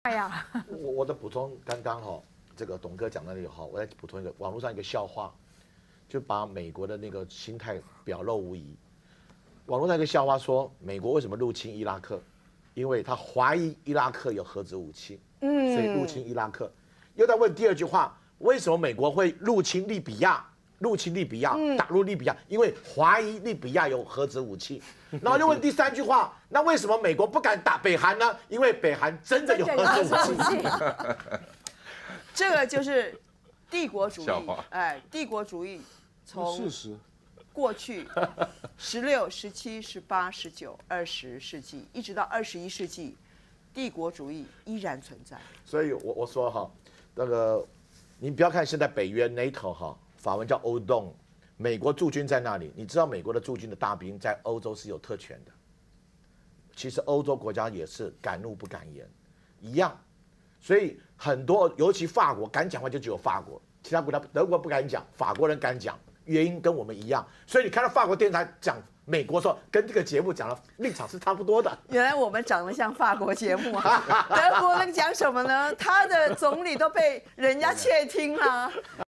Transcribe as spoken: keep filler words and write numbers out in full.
快呀！ 我我的补充，刚刚哈，这个董哥讲的那个哈，我再补充一个网络上一个笑话，就把美国的那个心态表露无遗。网络上一个笑话说，美国为什么入侵伊拉克？因为他怀疑伊拉克有核子武器，嗯，所以入侵伊拉克。又在问第二句话，为什么美国会入侵利比亚？入侵利比亚，打入利比亚，因为怀疑利比亚有核子武器。然后又问第三句话，那为什么美国不敢打北韩呢？因为北韩真的有核子武器。 这个就是帝国主义，哎，帝国主义从事实过去十六、十七、十八、十九、二十世纪，一直到二十一世纪，帝国主义依然存在。 所以我我说哈，那个你不要看现在北约 NATO 哈。法文叫欧洞，美国驻军在那里。你知道美国的驻军的大兵在欧洲是有特权的。其实欧洲国家也是敢怒不敢言，一样。所以很多，尤其法国敢讲话就只有法国，其他国家德国不敢讲，法国人敢讲，原因跟我们一样。所以你看到法国电视台讲美国说，跟这个节目讲的立场是差不多的。 原来我们长得像法国节目啊！德国人讲什么呢？他的总理都被人家窃听了。